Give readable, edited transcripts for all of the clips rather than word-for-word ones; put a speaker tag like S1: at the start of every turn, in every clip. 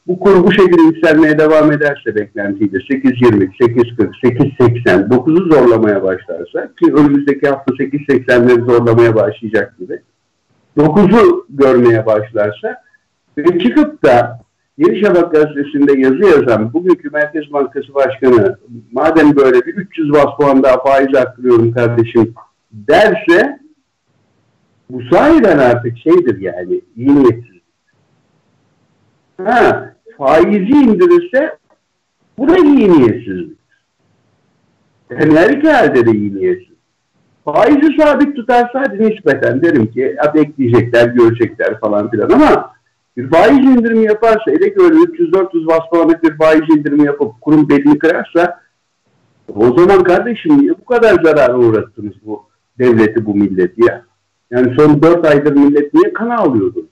S1: Bu kur bu şekilde yükselmeye devam ederse beklentiyle 8.20, 8.40, 8.80, 9'u zorlamaya başlarsa ki önümüzdeki hafta 8.80'leri zorlamaya başlayacak gibi 9'u görmeye başlarsa ve çıkıp da Yeni Şafak gazetesinde yazı yazan bugünkü Merkez Bankası Başkanı madem böyle bir 300 bas puan daha faiz arttırıyorum kardeşim derse bu sahiden artık şeydir yani iyi niyetsiz. Faizi indirirse bu da iyi niyetsizlik. Yani her iki halde de iyi niyetsiz. Faizi sabit tutarsa hadi nispeten derim ki bekleyecekler, görecekler falan filan ama bir faiz indirimi yaparsa, hele ki öyle 300-400 bas puanlık bir faiz indirimi yapıp kurum belini kırarsa o zaman kardeşim niye bu kadar zarara uğrattınız bu devleti, bu milleti ya? Yani son 4 aydır millet niye kan ağlıyordu?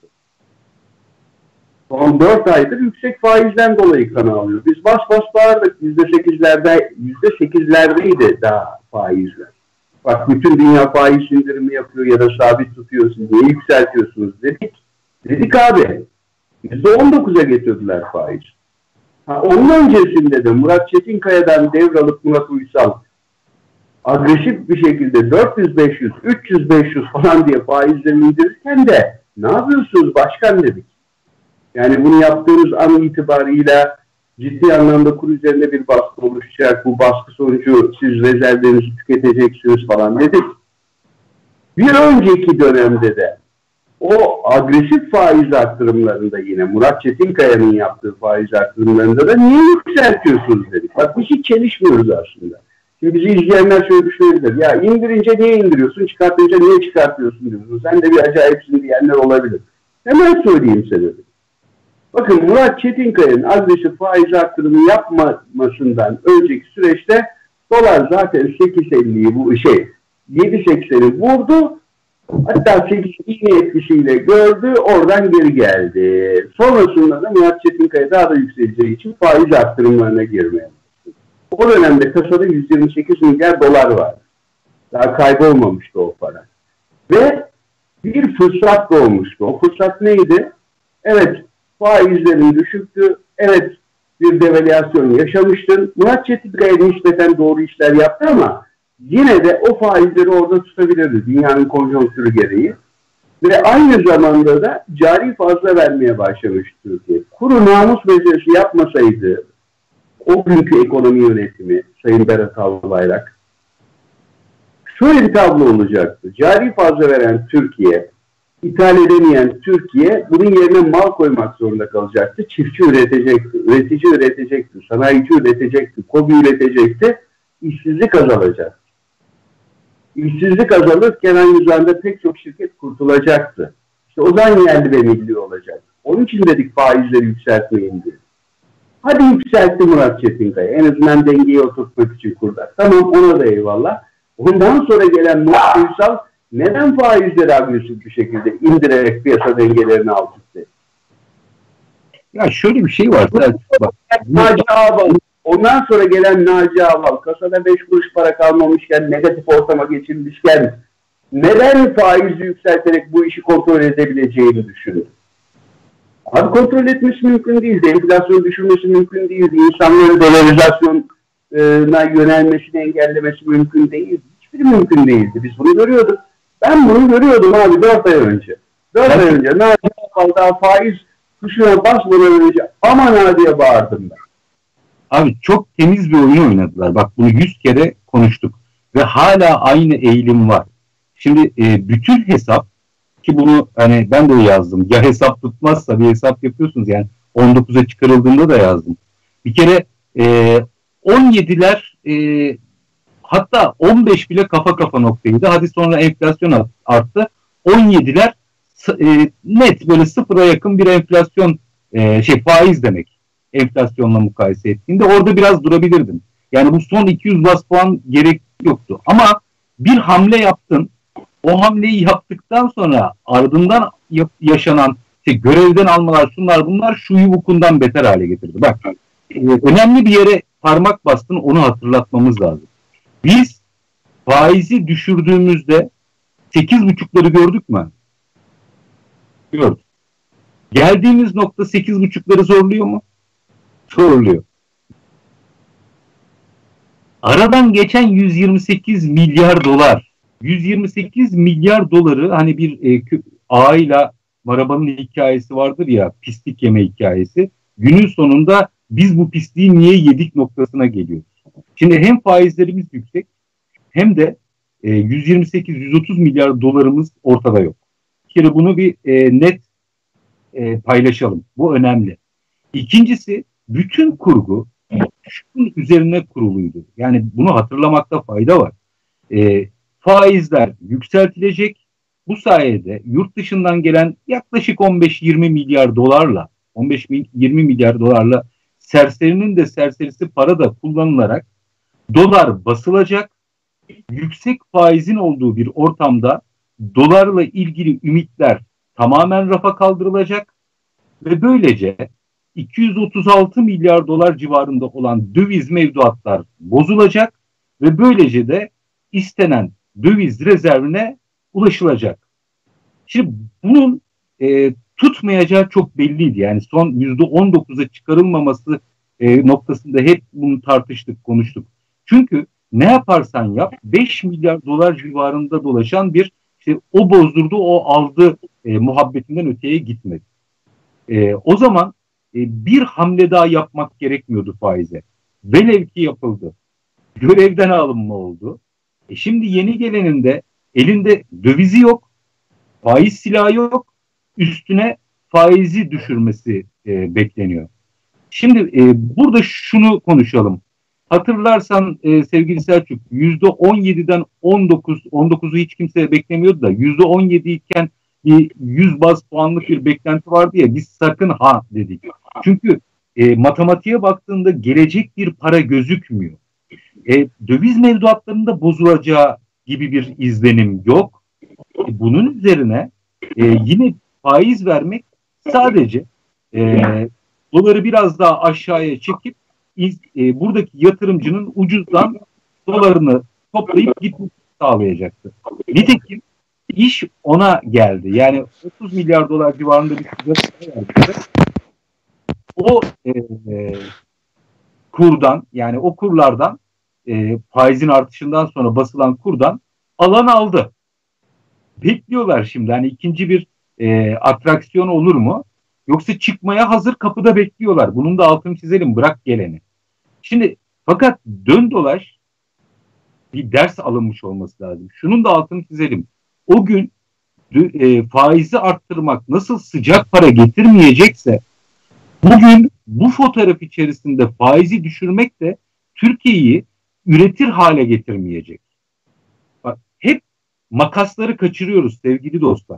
S1: Son 4 aydır yüksek faizden dolayı kan ağlıyor. Biz bas bas bağırdık. %8'lerdeydi daha faizler. Bak bütün dünya faiz indirimi yapıyor ya da sabit tutuyorsun. Niye yükseltiyorsunuz dedik. Dedik abi. %19'a getirdiler faiz. Onun öncesinde de Murat Çetinkaya'dan devralıp Murat Uysal agresif bir şekilde 400-500, 300-500 falan diye faizleri indirirken de ne yapıyorsunuz başkan dedik. Yani bunu yaptığınız an itibarıyla ciddi anlamda kur üzerinde bir baskı oluşacak. Bu baskı sonucu siz rezervlerinizi tüketeceksiniz falan dedik. Bir önceki dönemde de o agresif faiz arttırımlarında yine Murat Çetinkaya'nın yaptığı faiz arttırımlarında da niye yükseltiyorsunuz dedik. Bak biz hiç çelişmiyoruz aslında. Şimdi bizi izleyenler şöyle düşünebilir. Ya indirince niye indiriyorsun, çıkartınca niye çıkartıyorsun diyorsun. Sen de bir acayipsin diyenler olabilir. Hemen söyleyeyim sebebi. Bakın Murat Çetinkaya'nın agresif faiz arttırımı yapmamasından önceki süreçte dolar zaten 8.50'yi bu 7.80'i vurdu. Hatta 8 iğne etkisiyle gördü, oradan geri geldi. Sonrasında da Murat Çetinkaya daha da yükseleceği için faiz arttırımlarına girmeye başladı. O dönemde kasada 128 milyar dolar var. Daha kaybolmamıştı o para. Ve bir fırsat doğmuştu. O fırsat neydi? Evet, faizlerin düşüktü. Evet, bir devalüasyon yaşamıştın. Murat Çetinkaya nispeten doğru işler yaptı ama yine de o faizleri orada tutabilirdi dünyanın konjonktürü gereği. Ve aynı zamanda da cari fazla vermeye başlamıştı Türkiye. Kuru namus meselesi yapmasaydı o günkü ekonomi yönetimi Sayın Berat Albayrak şöyle bir tablo olacaktı. Cari fazla veren Türkiye, ithal edemeyen Türkiye bunun yerine mal koymak zorunda kalacaktı. Çiftçi üretecekti, üretici üretecekti, sanayici üretecekti, KOBİ üretecekti, işsizlik azalacaktı. İşsizlik azalırken aynı zamanda pek çok şirket kurtulacaktı. İşte o zaman yerli ve milli olacak. Onun için dedik faizleri yükseltmeyin diye. Hadi yükseltti Murat Çetinkaya. En azından dengeyi oturtmak için kurdular. Tamam ona da eyvallah. Ondan sonra gelen Murat Uysal neden faizleri agresif bir şekilde indirerek piyasa dengelerini alt üst etti?
S2: Ya şöyle bir şey var.
S1: Naci Ağbal. Ondan sonra gelen Naci Ağbal kasada 5 kuruş para kalmamışken, negatif ortama geçilmişken neden faizi yükselterek bu işi kontrol edebileceğini düşündü? Abi kontrol etmesi mümkün değildi. Enflasyonu düşürmesi mümkün değildi. İnsanların dolarizasyona yönelmesini engellemesi mümkün değildi. Hiçbiri mümkün değildi. Biz bunu görüyorduk. Ben bunu görüyordum abi 4 ay önce. 4 ay önce Naci Ağbal daha faiz tuşuna basmadan önce aman ha diye bağırdım ben.
S2: Abi çok temiz bir oyun oynadılar. Bak bunu 100 kere konuştuk. Ve hala aynı eğilim var. Şimdi bütün hesap ki bunu hani ben de yazdım. Ya hesap tutmazsa bir hesap yapıyorsunuz yani 19'a çıkarıldığında da yazdım. Bir kere 17'ler hatta 15 bile kafa noktaydı. Hadi sonra enflasyon arttı. 17'ler net böyle sıfıra yakın bir enflasyon faiz demek. Enflasyonla mukayese ettiğinde orada biraz durabilirdin. Yani bu son 200 bas puan gerek yoktu. Ama bir hamle yaptın. O hamleyi yaptıktan sonra ardından yaşanan görevden almalar şunlar bunlar şu yuvukundan beter hale getirdi. Bak önemli bir yere parmak bastın onu hatırlatmamız lazım. Biz faizi düşürdüğümüzde 8,5'ları gördük mü? Gördük. Geldiğimiz nokta 8,5'ları zorluyor mu? Zorluyor. Aradan geçen 128 milyar dolar. 128 milyar doları hani bir ağayla marabanın hikayesi vardır ya, pislik yeme hikayesi. Günün sonunda biz bu pisliği niye yedik noktasına geliyoruz. Şimdi hem faizlerimiz yüksek hem de 128-130 milyar dolarımız ortada yok. Bir kere bunu bir net paylaşalım. Bu önemli. İkincisi, bütün kurgu şunun üzerine kuruluydu. Yani bunu hatırlamakta fayda var. Faizler yükseltilecek. Bu sayede yurt dışından gelen yaklaşık 15-20 milyar dolarla 15-20 milyar dolarla serserinin de serserisi para da kullanılarak dolar basılacak. Yüksek faizin olduğu bir ortamda dolarla ilgili ümitler tamamen rafa kaldırılacak ve böylece 236 milyar dolar civarında olan döviz mevduatlar bozulacak ve böylece de istenen döviz rezervine ulaşılacak. Şimdi bunun tutmayacağı çok belliydi. Yani son %19'a çıkarılmaması noktasında hep bunu tartıştık, konuştuk. Çünkü ne yaparsan yap 5 milyar dolar civarında dolaşan bir o bozdurdu, o aldı muhabbetinden öteye gitmedi. O zaman bir hamle daha yapmak gerekmiyordu faize. Velev ki yapıldı. Görevden alınma oldu. Şimdi yeni gelenin de elinde dövizi yok, faiz silahı yok, üstüne faizi düşürmesi bekleniyor. Şimdi burada şunu konuşalım. Hatırlarsan sevgili Selçuk, %17'den 19'u hiç kimse beklemiyordu da %17 iken bir 100 baz puanlık bir beklenti vardı ya, biz sakın ha dedik. Çünkü matematiğe baktığında gelecek bir para gözükmüyor. Döviz mevduatlarında bozulacağı gibi bir izlenim yok. Bunun üzerine yine faiz vermek sadece doları biraz daha aşağıya çekip buradaki yatırımcının ucuzdan dolarını toplayıp gitmesini sağlayacaktı. Nitekim iş ona geldi. Yani 30 milyar dolar civarında bir sigara verdi. O kurdan, yani o kurlardan faizin artışından sonra basılan kurdan alan aldı. Bekliyorlar şimdi. Hani ikinci bir atraksiyon olur mu? Yoksa çıkmaya hazır kapıda bekliyorlar. Bunun da altını çizelim. Bırak geleni. Şimdi fakat dön dolaş bir ders alınmış olması lazım. Şunun da altını çizelim. O gün faizi arttırmak nasıl sıcak para getirmeyecekse bugün bu fotoğraf içerisinde faizi düşürmek de Türkiye'yi üretir hale getirmeyecek. Bak, hep makasları kaçırıyoruz sevgili dostlar.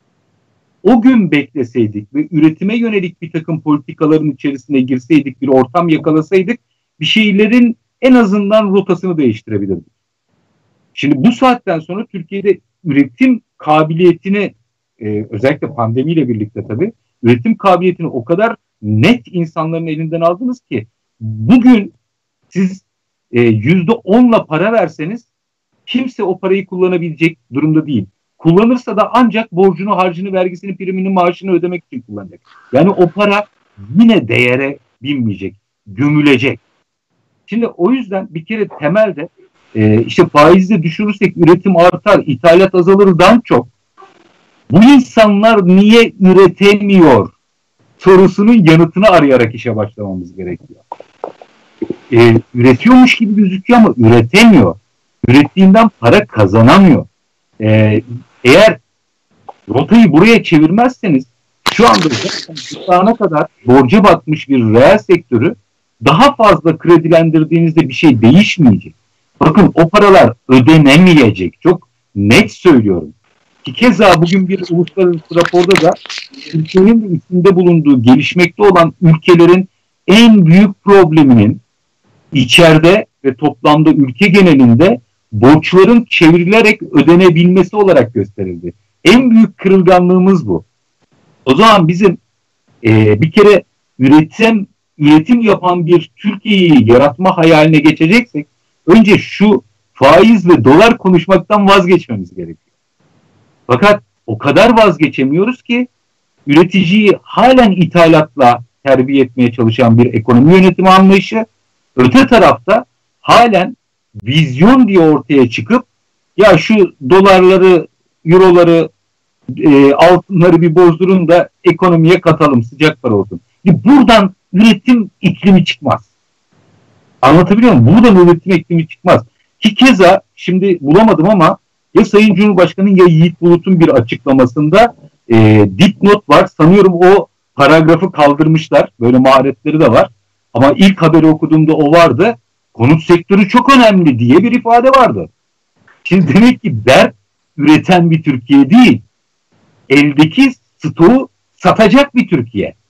S2: O gün bekleseydik ve üretime yönelik bir takım politikaların içerisine girseydik, bir ortam yakalasaydık, bir şeylerin en azından rotasını değiştirebilirdik. Şimdi bu saatten sonra Türkiye'de üretim kabiliyetini özellikle pandemiyle birlikte tabii üretim kabiliyetini o kadar net insanların elinden aldınız ki bugün siz %10'la para verseniz kimse o parayı kullanabilecek durumda değil. Kullanırsa da ancak borcunu, harcını, vergisini, primini, maaşını ödemek için kullanacak. Yani o para yine değere binmeyecek, gömülecek. Şimdi o yüzden bir kere temelde işte faizi düşürürsek üretim artar, ithalat azalırdan çok bu insanlar niye üretemiyor sorusunun yanıtını arayarak işe başlamamız gerekiyor. Üretiyormuş gibi gözüküyor ama üretemiyor. Ürettiğinden para kazanamıyor. Eğer rotayı buraya çevirmezseniz şu anda ana kadar borca batmış bir reel sektörü daha fazla kredilendirdiğinizde bir şey değişmeyecek. Bakın o paralar ödenemeyecek. Çok net söylüyorum. Ki keza bugün bir uluslararası raporda da Türkiye'nin içinde bulunduğu gelişmekte olan ülkelerin en büyük probleminin içeride ve toplamda ülke genelinde borçların çevrilerek ödenebilmesi olarak gösterildi. En büyük kırılganlığımız bu. O zaman bizim bir kere üretim yapan bir Türkiye'yi yaratma hayaline geçeceksek önce şu faiz ve dolar konuşmaktan vazgeçmemiz gerekiyor. Fakat o kadar vazgeçemiyoruz ki üreticiyi halen ithalatla terbiye etmeye çalışan bir ekonomi yönetimi anlayışı, öte tarafta halen vizyon diye ortaya çıkıp ya şu dolarları, euroları, altınları bir bozdurun da ekonomiye katalım, sıcak para olsun. Buradan üretim iklimi çıkmaz. Anlatabiliyor muyum? Buradan üretim iklimi çıkmaz. Ki keza şimdi bulamadım ama ya Sayın Cumhurbaşkanı'nın ya Yiğit Bulut'un bir açıklamasında dipnot var. Sanıyorum o paragrafı kaldırmışlar. Böyle maharetleri de var. Ama ilk haberi okuduğumda o vardı. Konut sektörü çok önemli diye bir ifade vardı. Şimdi demek ki dert üreten bir Türkiye değil. Eldeki stoğu satacak bir Türkiye.